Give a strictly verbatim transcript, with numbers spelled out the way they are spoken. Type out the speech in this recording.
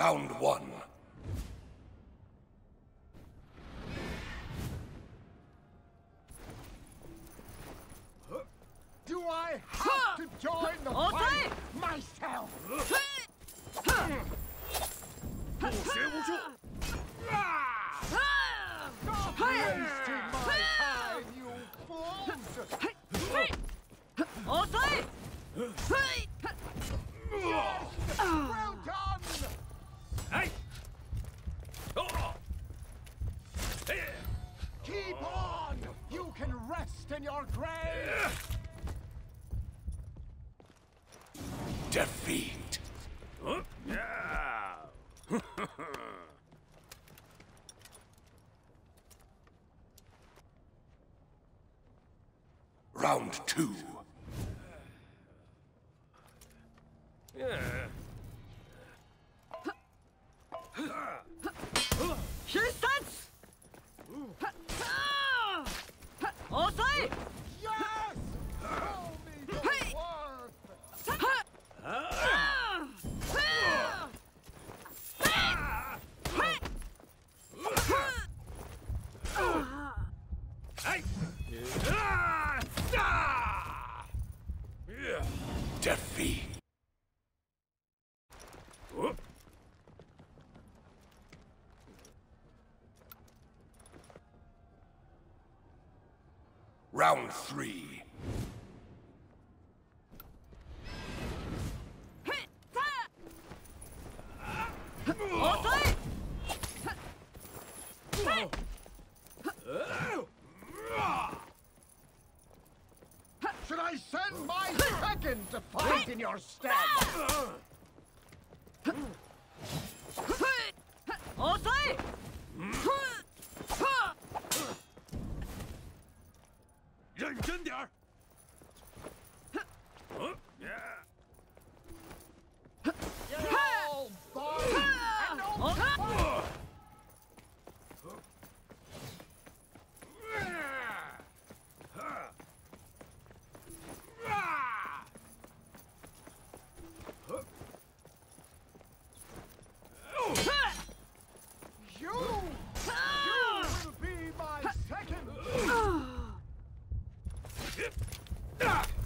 Round one. Do I have to join the fight myself? Stop wasting my time, you fools! Yes! Well done! Keep on! You can rest in your grave! Defeat. Round two. Here stands! Osai! Yes! Show me the worth! Defeat. Round three. Should I send my second to fight in your stead? Osai! 认真点儿。嗯， All body and no fight! You! You will be my second!